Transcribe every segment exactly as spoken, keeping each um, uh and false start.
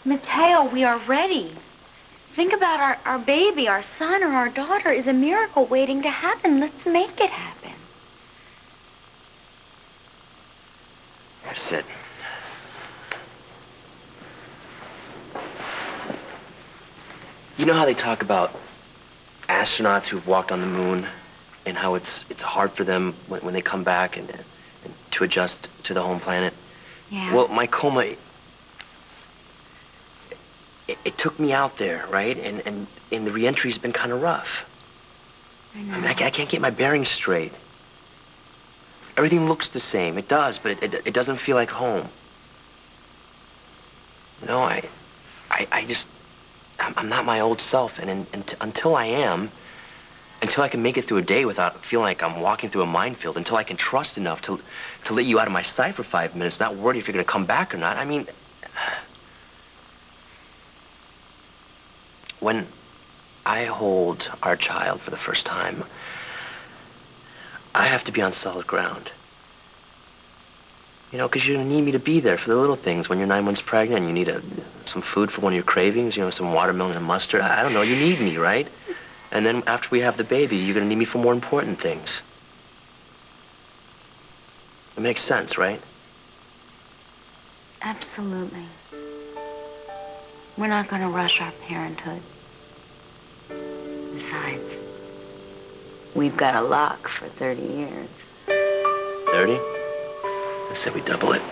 Mateo, we are ready. Think about our, our baby, our son or our daughter is a miracle waiting to happen. Let's make it happen. That's it. You know how they talk about astronauts who've walked on the moon and how it's it's hard for them when, when they come back and, and to adjust to the home planet? Yeah. Well, my coma, it, it took me out there, right? And, and, and the re-entry's been kind of rough. I know. I mean, I, I can't get my bearings straight. Everything looks the same. It does, but it, it, it doesn't feel like home. You know, I, I, I just, I'm, I'm not my old self. And, in, and until I am, until I can make it through a day without feeling like I'm walking through a minefield, until I can trust enough to, to let you out of my sight for five minutes, not worried if you're going to come back or not. I mean, when I hold our child for the first time, I have to be on solid ground. You know, because you're going to need me to be there for the little things. When you're nine months pregnant and you need a, some food for one of your cravings, you know, some watermelon and mustard. I, I don't know, you need me, right? And then after we have the baby, you're going to need me for more important things. It makes sense, right? Absolutely. We're not going to rush our parenthood. Besides, we've got a lock for thirty years. thirty? I said we double it.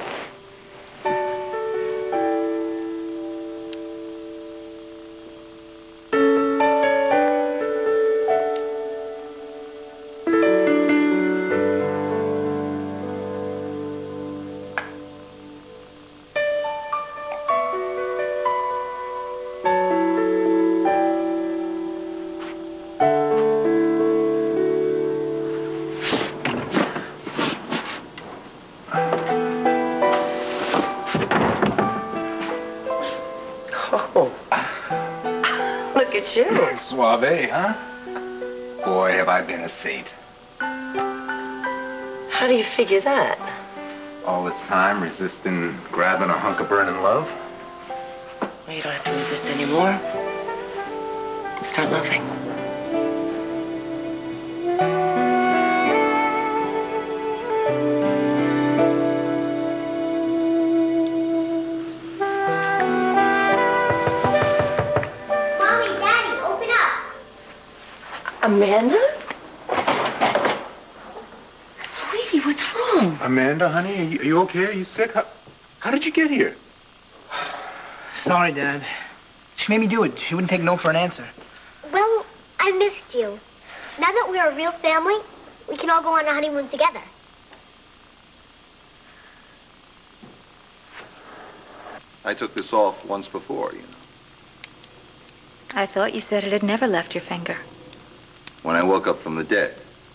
Suave, huh? Boy, have I been a saint. How do you figure that? All this time resisting grabbing a hunk of burning love? Well, you don't have to resist anymore. Start loving. Amanda? Sweetie, what's wrong? Amanda, honey, are you, are you okay? Are you sick? How, how did you get here? Sorry, Dad. She made me do it. She wouldn't take no for an answer. Well, I missed you. Now that we're a real family, we can all go on a honeymoon together. I took this off once before, you know. I thought you said it had never left your finger. When I woke up from the dead,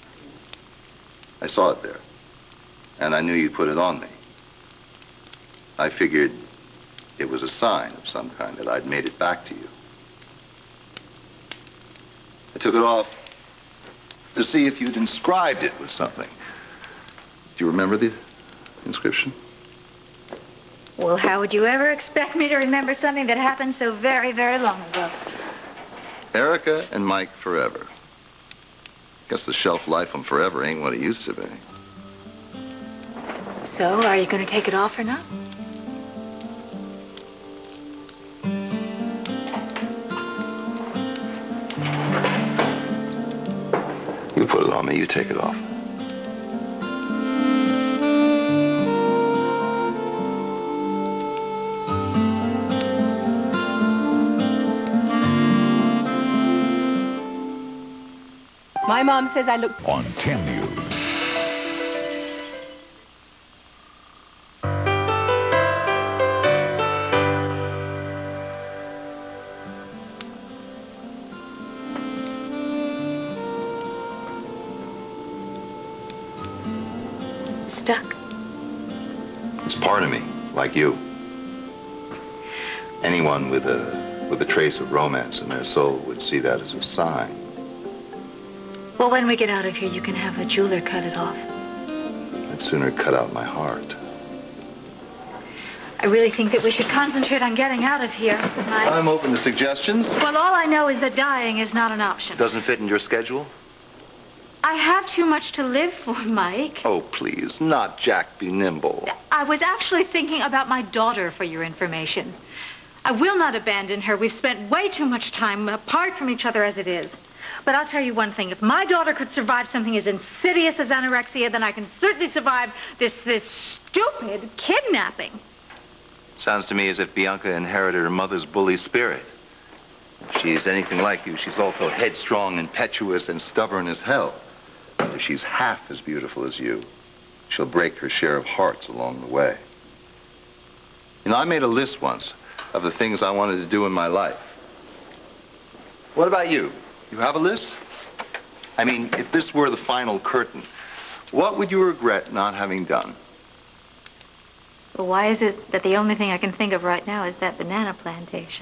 I saw it there, and I knew you'd put it on me. I figured it was a sign of some kind that I'd made it back to you. I took it off to see if you'd inscribed it with something. Do you remember the inscription? Well, how would you ever expect me to remember something that happened so very, very long ago? Erica and Mike forever. Guess the shelf life on forever ain't what it used to be. So, are you going to take it off or not? You put it on me, you take it off. My mom says I look... On ten News. Stuck. It's part of me, like you. Anyone with a with a trace of romance in their soul would see that as a sign. Well, when we get out of here, you can have a jeweler cut it off. I'd sooner cut out my heart. I really think that we should concentrate on getting out of here, Mike. I'm open to suggestions. Well, all I know is that dying is not an option. Doesn't fit in your schedule? I have too much to live for, Mike. Oh, please, not Jack be nimble. I was actually thinking about my daughter, for your information. I will not abandon her. We've spent way too much time apart from each other as it is. But I'll tell you one thing. If my daughter could survive something as insidious as anorexia, then I can certainly survive this, this stupid kidnapping. Sounds to me as if Bianca inherited her mother's bully spirit. If she's anything like you, she's also headstrong, impetuous, and stubborn as hell. If she's half as beautiful as you, she'll break her share of hearts along the way. You know, I made a list once of the things I wanted to do in my life. What about you? You have a list? I mean, if this were the final curtain, what would you regret not having done? Well, why is it that the only thing I can think of right now is that banana plantation?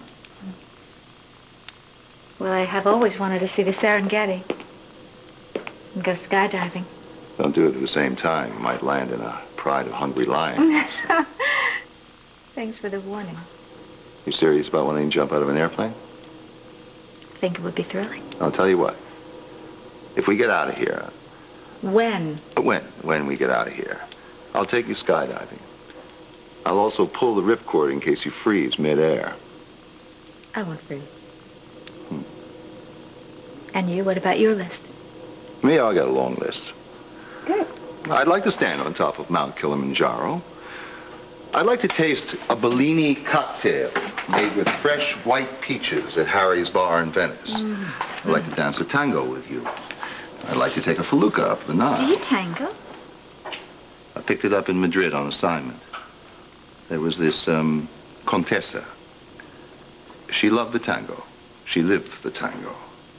Well, I have always wanted to see the Serengeti and go skydiving. Don't do it at the same time. You might land in a pride of hungry lions. Thanks for the warning. You serious about wanting to jump out of an airplane? I think it would be thrilling. I'll tell you what. If we get out of here... When? When? When we get out of here. I'll take you skydiving. I'll also pull the ripcord in case you freeze mid-air. I won't freeze. Hmm. And you, what about your list? Me, I got a long list. Good. I'd like to stand on top of Mount Kilimanjaro. I'd like to taste a Bellini cocktail made with fresh white peaches at Harry's Bar in Venice. Mm. I'd like to dance a tango with you. I'd like to take a felucca up the Nile. Do you tango? I picked it up in Madrid on assignment. There was this, um, Contessa. She loved the tango. She lived for the tango.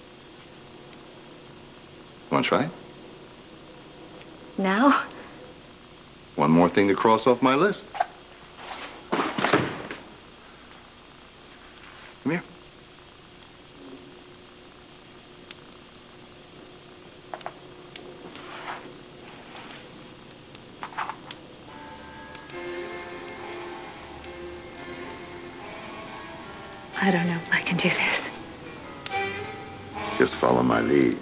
Want to try? Now? One more thing to cross off my list. Come here. I don't know if I can do this. Just follow my lead.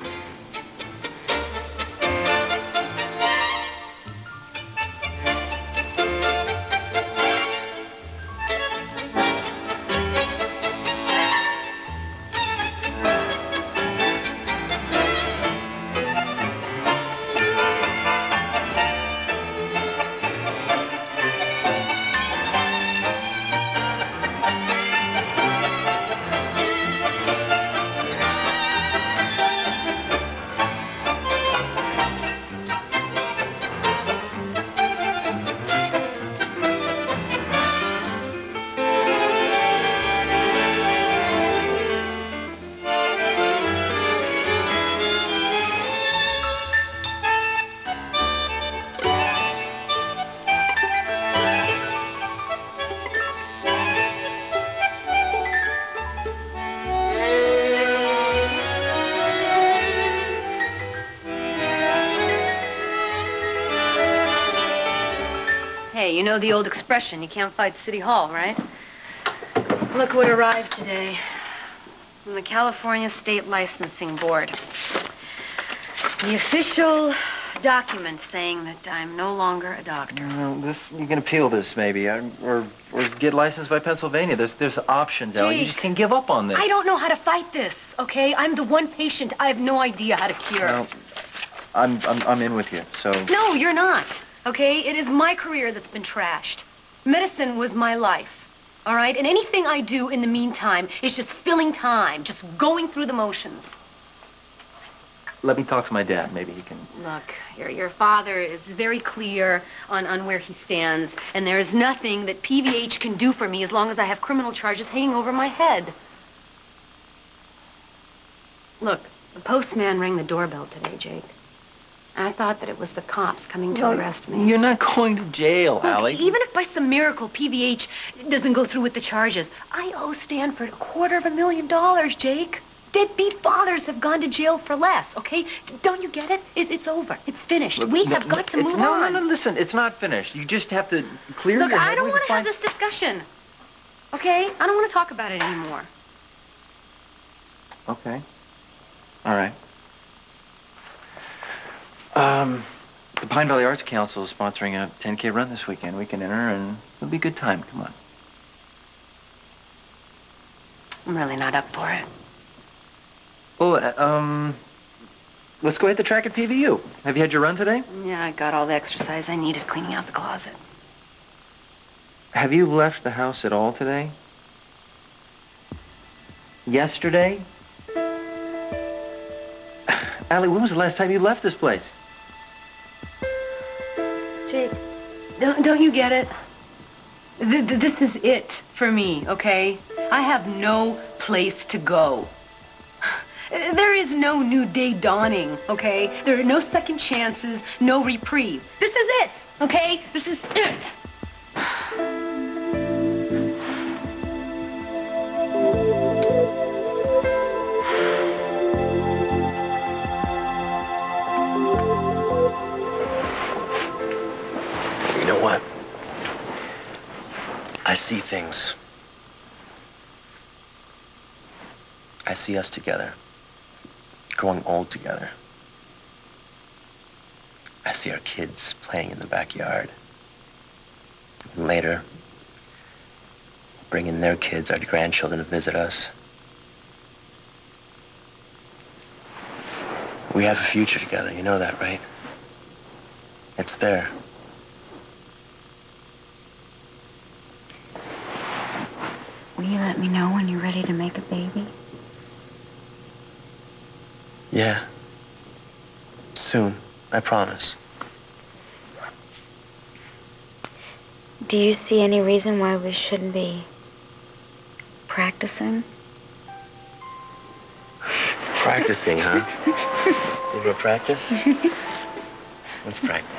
You know the old expression, you can't fight City Hall, right? Look what arrived today from the California State Licensing Board. The official document saying that I'm no longer a doctor. No, this, you can appeal this, maybe, or, or, or get licensed by Pennsylvania. There's, there's options, Ellie. You just can't give up on this. I don't know how to fight this, okay? I'm the one patient I have no idea how to cure. Well, I'm, I'm, I'm in with you, so... No, you're not. Okay? It is my career that's been trashed. Medicine was my life, all right? And anything I do in the meantime is just filling time, just going through the motions. Let me talk to my dad. Maybe he can... Look, your, your father is very clear on, on where he stands, and there is nothing that P V H can do for me as long as I have criminal charges hanging over my head. Look, the postman rang the doorbell today, Jake. I thought that it was the cops coming to well, arrest me. You're not going to jail, Look, Allie. Even if by some miracle P V H doesn't go through with the charges, I owe Stanford a quarter of a million dollars, Jake. Deadbeat fathers have gone to jail for less, okay? Don't you get it? it it's over. It's finished. Look, we no, have got no, to it's, move no, on. No, no, listen. It's not finished. You just have to clear Look, your head. I don't with want to find- have this discussion. Okay? I don't want to talk about it anymore. Okay. All right. Um, the Pine Valley Arts Council is sponsoring a ten K run this weekend. We can enter, and it'll be a good time. Come on. I'm really not up for it. Well, uh, um, let's go hit the track at P V U. Have you had your run today? Yeah, I got all the exercise I needed cleaning out the closet. Have you left the house at all today? Yesterday? Allie, when was the last time you left this place? Jake, don't, don't you get it? Th th this is it for me, okay? I have no place to go. There is no new day dawning, okay? There are no second chances, no reprieve. This is it, okay? This is it. You know what? I see things. I see us together, growing old together. I see our kids playing in the backyard. And later, bringing their kids, our grandchildren, to visit us. We have a future together, you know that, right? It's there. Will you let me know when you're ready to make a baby? Yeah. Soon, I promise. Do you see any reason why we shouldn't be practicing? Practicing, huh? You go practice? Let's practice.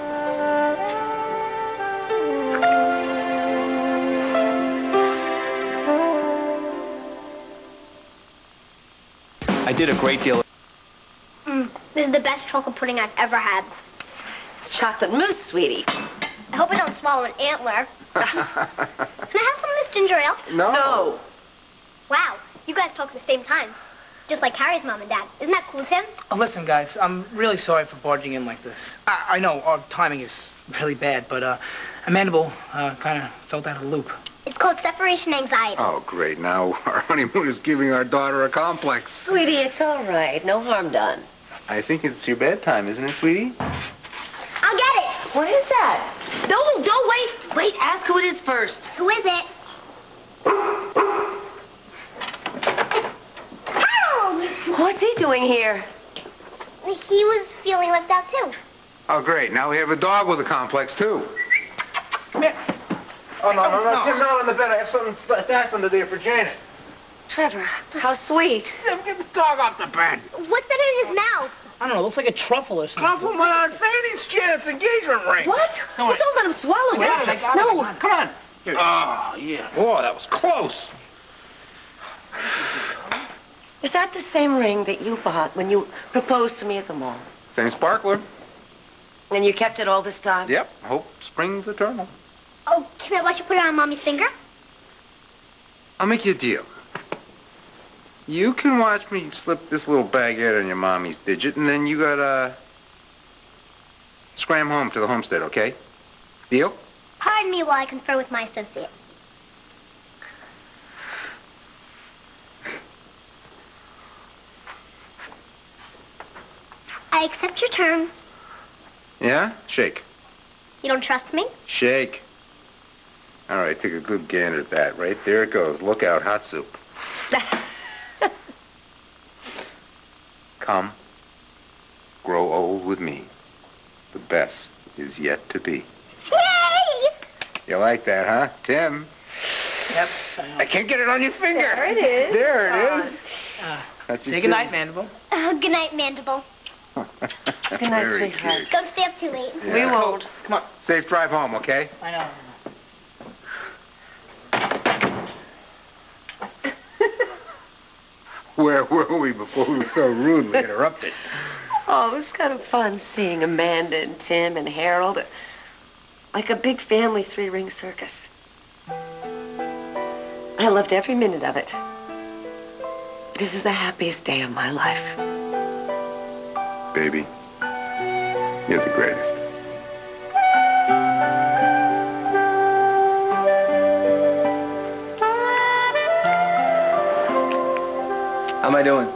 I did a great deal of... Mm, this is the best chocolate pudding I've ever had. It's chocolate mousse, sweetie. I hope I don't swallow an antler. Can I have some of this ginger ale? No. No. Wow, you guys talk at the same time. Just like Harry's mom and dad. Isn't that cool of him? Oh, listen, guys, I'm really sorry for barging in like this. I, I know our timing is really bad, but uh, Amanda uh, kind of felt out of the loop. It's called separation anxiety. Oh, great. Now our honeymoon is giving our daughter a complex. Sweetie, it's all right. No harm done. I think it's your bedtime, isn't it, sweetie? I'll get it. What is that? No, don't wait. Wait, ask who it is first. Who is it? Harold! What's he doing here? He was feeling left out, too. Oh, great. Now we have a dog with a complex, too. Come here. Oh, no, no, no. Tim, not on the bed. I have something stashed under there for Janet. Trevor, how sweet. Tim, get the dog off the bed. What's that in his mouth? I don't know, it looks like a truffle or something. Truffle, man. It's Janet's engagement ring. What? No, Well, don't let him swallow Wait, it. I got it. No. Come on. Oh, yeah. Whoa, that was close. Is that the same ring that you bought when you proposed to me at the mall? Same sparkler. And you kept it all this time? Yep. Hope springs eternal. Oh, can I watch you put it on Mommy's finger? I'll make you a deal. You can watch me slip this little baguette on your mommy's digit, and then you gotta scram home to the homestead, okay? Deal? Pardon me while I confer with my associate. I accept your terms. Yeah? Shake. You don't trust me? Shake. All right, take a good gander at that. Right there it goes. Look out, hot soup. Come, grow old with me. The best is yet to be. Yay! You like that, huh, Tim? Yep. I can't get it on your finger. There it is. There it is. Uh, That's say goodnight, Mandible. Oh, good night, Mandible. Good night, Very sweetheart. cute. Don't stay up too late. Yeah. We won't. Come on. Safe drive home, okay? I know. Where were we before we were so rudely interrupted? Oh, it was kind of fun seeing Amanda and Tim and Harold. Like a big family three-ring circus. I loved every minute of it. This is the happiest day of my life. Baby, you're the greatest. How am I doing?